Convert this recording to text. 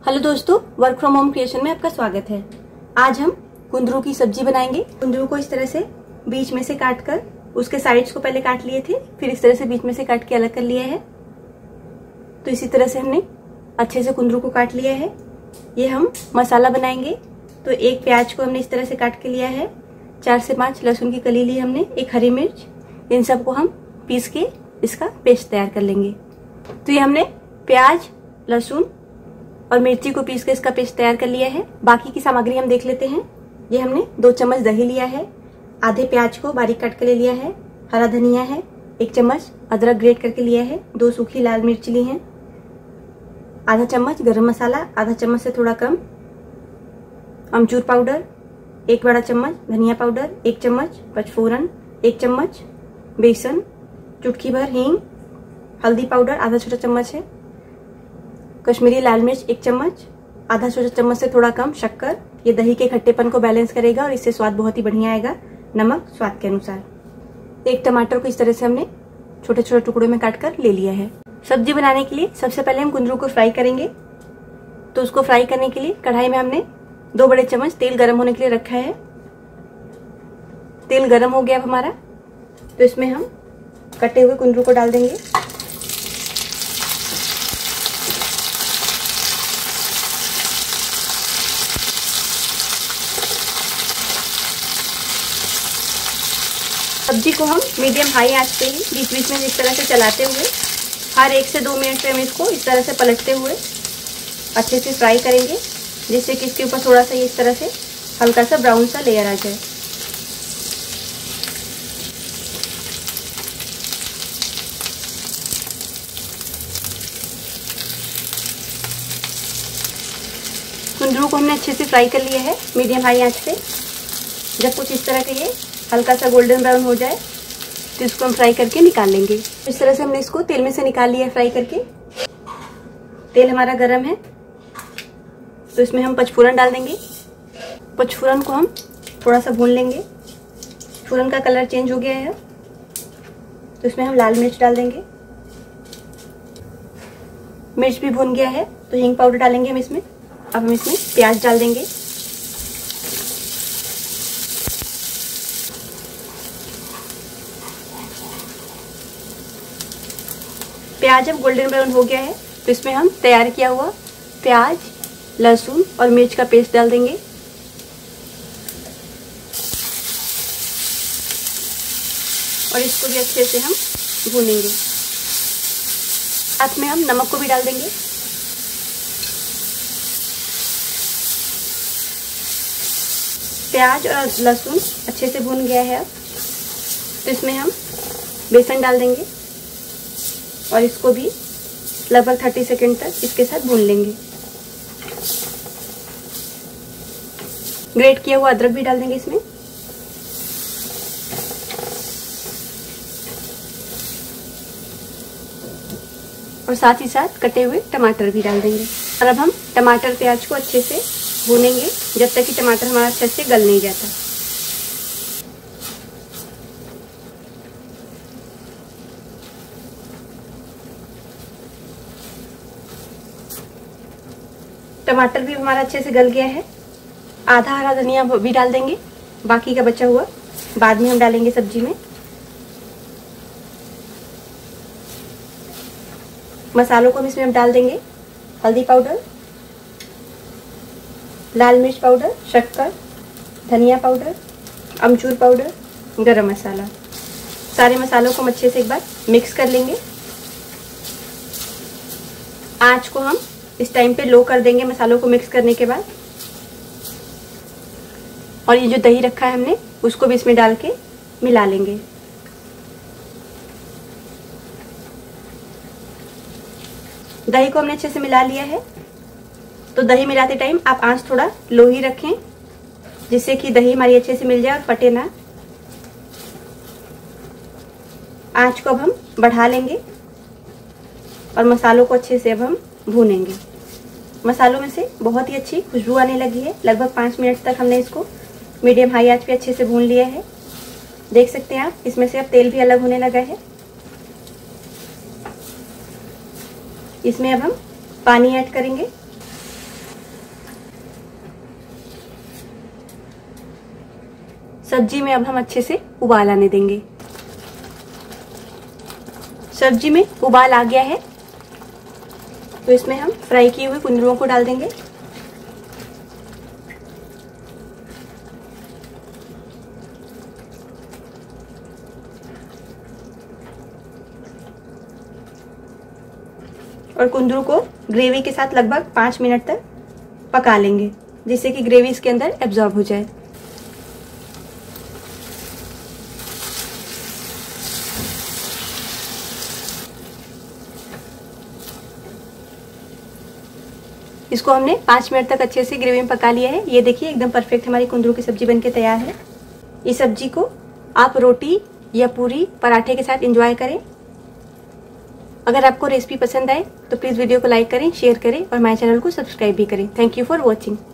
Hello दोस्तों, work from home creation में आपका स्वागत है। आज हम कुंदरू की सब्जी बनाएंगे। कुंदरू को इस तरह से बीच में से काट कर उसके साइड्स को पहले काट लिए थे, फिर इस तरह से बीच में से काट के अलग कर लिया है। तो इसी तरह से हमने अच्छे से कुंदरू को काट लिया है। ये हम मसाला बनाएंगे। तो एक प्याज को हमने इस तरह से काट के लिया है, 4 से 5 लहसुन की कली ली हमने, एक हरी मिर्च, इन सबको हम पीस के इसका पेस्ट तैयार कर लेंगे। तो ये हमने प्याज, लहसुन और मिर्ची को पीस के इसका पेस्ट तैयार कर लिया है। बाकी की सामग्री हम देख लेते हैं। ये हमने 2 चम्मच दही लिया है, आधे प्याज को बारीक काट के ले लिया है, हरा धनिया है, 1 चम्मच अदरक ग्रेट करके लिया है, 2 सूखी लाल मिर्च ली हैं, आधा चम्मच गरम मसाला, आधा चम्मच से थोड़ा कम अमचूर पाउडर, 1 बड़ा चम्मच धनिया पाउडर, 1 चम्मच पचफोरन, 1 चम्मच बेसन, चुटकी भर हींग, हल्दी पाउडर आधा छोटा चम्मच है, कश्मीरी लाल मिर्च 1 चम्मच, आधा छोटा चम्मच से थोड़ा कम शक्कर। ये दही के खट्टेपन को बैलेंस करेगा और इससे स्वाद बहुत ही बढ़िया आएगा। नमक स्वाद के अनुसार। 1 टमाटर को इस तरह से हमने छोटे छोटे टुकड़ों में काट कर ले लिया है। सब्जी बनाने के लिए सबसे पहले हम कुंदरू को फ्राई करेंगे। तो उसको फ्राई करने के लिए कढ़ाई में हमने 2 बड़े चम्मच तेल गर्म होने के लिए रखा है। तेल गर्म हो गया अब हमारा, तो इसमें हम कटे हुए कुंदरू को डाल देंगे। सब्जी को हम मीडियम हाई आंच पे ही बीच बीच में इस तरह से चलाते हुए हर 1 से 2 मिनट पे हम इसको इस तरह से पलटते हुए अच्छे से फ्राई करेंगे, जिससे कि इसके ऊपर थोड़ा सा इस तरह से हल्का सा ब्राउन सा लेयर आ जाए। कुंदरू को हमने अच्छे से फ्राई कर लिया है मीडियम हाई आंच पे। जब कुछ इस तरह के ये हल्का सा गोल्डन ब्राउन हो जाए तो इसको हम फ्राई करके निकाल लेंगे। इस तरह से हमने इसको तेल में से निकाल लिया है फ्राई करके। तेल हमारा गरम है, तो इसमें हम पचफोरन डाल देंगे। पचफोरन को हम थोड़ा सा भून लेंगे। फोरन का कलर चेंज हो गया है, तो इसमें हम लाल मिर्च डाल देंगे। मिर्च भी भून गया है, तो हींग पाउडर डालेंगे हम इसमें। अब हम इसमें प्याज डाल देंगे। प्याज अब गोल्डन ब्राउन हो गया है, तो इसमें हम तैयार किया हुआ प्याज, लहसुन और मिर्च का पेस्ट डाल देंगे। और इसको भी अच्छे से हम भूनेंगे। साथ में हम नमक को भी डाल देंगे। प्याज और लहसुन अच्छे से भून गया है अब, तो इसमें हम बेसन डाल देंगे और इसको भी लगभग 30 सेकंड तक इसके साथ भून लेंगे। ग्रेट किया हुआ अदरक भी डाल देंगे इसमें। और साथ ही साथ कटे हुए टमाटर भी डाल देंगे। और अब हम टमाटर प्याज को अच्छे से भूनेंगे जब तक कि टमाटर हमारा अच्छे से गल नहीं जाता। टमाटर भी हमारा अच्छे से गल गया है। आधा हरा धनिया भी डाल देंगे, बाकी का बचा हुआ बाद में हम डालेंगे सब्जी में। मसालों को हम इसमें हम डाल देंगे। हल्दी पाउडर, लाल मिर्च पाउडर, शक्कर, धनिया पाउडर, अमचूर पाउडर, गरम मसाला। सारे मसालों को हम अच्छे से एक बार मिक्स कर लेंगे। आंच को हम इस टाइम पे लो कर देंगे मसालों को मिक्स करने के बाद। और ये जो दही रखा है हमने, उसको भी इसमें डाल के मिला लेंगे। दही को हमने अच्छे से मिला लिया है। तो दही मिलाते टाइम आप आंच थोड़ा लो ही रखें, जिससे कि दही हमारी अच्छे से मिल जाए और फटे ना। आंच को अब हम बढ़ा लेंगे और मसालों को अच्छे से अब हम भूनेंगे। मसालों में से बहुत ही अच्छी खुशबू आने लगी है। लगभग 5 मिनट तक हमने इसको मीडियम हाई आंच पे अच्छे से भून लिया है। देख सकते हैं आप, इसमें से अब तेल भी अलग होने लगा है। इसमें अब हम पानी ऐड करेंगे। सब्जी में अब हम अच्छे से उबाल आने देंगे। सब्जी में उबाल आ गया है तो इसमें हम फ्राई किए हुए कुंदरुओं को डाल देंगे। और कुंदरू को ग्रेवी के साथ लगभग 5 मिनट तक पका लेंगे, जिससे कि ग्रेवी इसके अंदर एब्जॉर्ब हो जाए। इसको हमने 5 मिनट तक अच्छे से ग्रेवी में पका लिया है। ये देखिए एकदम परफेक्ट हमारी कुंदरू की सब्जी बनके तैयार है। इस सब्जी को आप रोटी या पूरी पराठे के साथ एंजॉय करें। अगर आपको रेसिपी पसंद आए तो प्लीज़ वीडियो को लाइक करें, शेयर करें और हमारे चैनल को सब्सक्राइब भी करें। Thank you for watching.